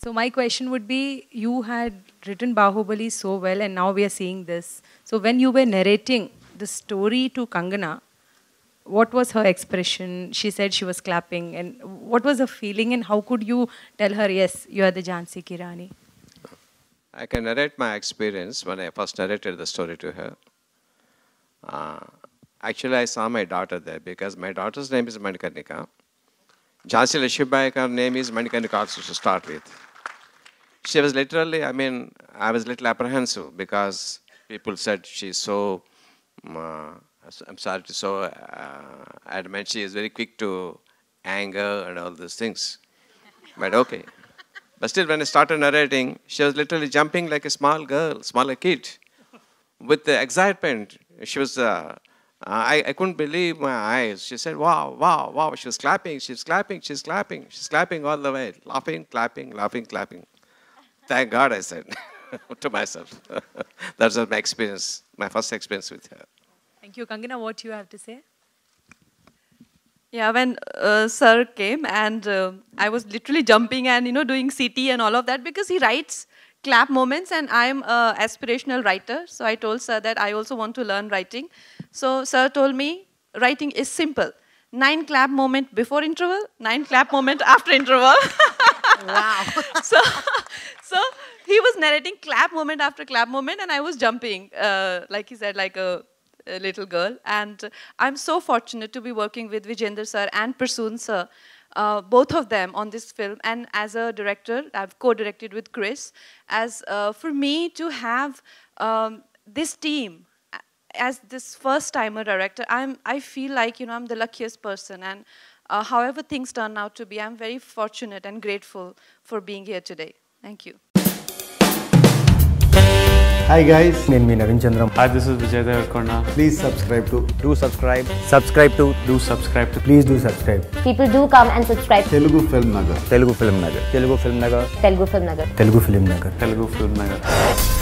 So my question would be, you had written Bahubali so well and now we are seeing this. So when you were narrating the story to Kangana, what was her expression? She said she was clapping. And what was the feeling and how could you tell her, yes, you are the Jhansi Ki Rani? I can narrate my experience when I first narrated the story to her. Actually, I saw my daughter there because my daughter's name is Manikarnika. Jhansi Lakshmibai, her name is Manikarnika also to start with. She was literally, I was a little apprehensive because people said she's so, I'm sorry to so adamant, she is very quick to anger and all those things. But okay. But still, when I started narrating, she was literally jumping like a small girl, smaller kid, with the excitement. She was, I couldn't believe my eyes. She said, wow, wow, wow. She was clapping, she's clapping, she's clapping. She's clapping all the way, laughing, clapping, laughing, clapping. Thank God, I said to myself. That was my experience, my first experience with her. Thank you. Kangana, what do you have to say? Yeah, when Sir came and I was literally jumping and, doing CT and all of that because he writes clap moments and I'm an aspirational writer. So I told Sir that I also want to learn writing. So Sir told me writing is simple. 9 clap moment before interval, 9 clap moment after interval. Wow. So he was narrating clap moment after clap moment and I was jumping, like he said, like a little girl. And I'm so fortunate to be working with Vijayendra Sir and Prasoon Sir, both of them on this film. And as a director, I've co-directed with Chris. As for me to have this team as this first-timer director, I feel like, I'm the luckiest person. And however things turn out to be, I'm very fortunate and grateful for being here today. Thank you. Hi guys, నేను మీ Naveen Chandram. Hi, this is Vijay Devarkonda. Please subscribe to. Do subscribe. Subscribe to. Do subscribe to. Please do subscribe. People do come and subscribe. Telugu Film Nagar. Telugu Film Nagar. Telugu Film Nagar. Telugu Film Nagar. Telugu Film Nagar. Telugu Film Nagar.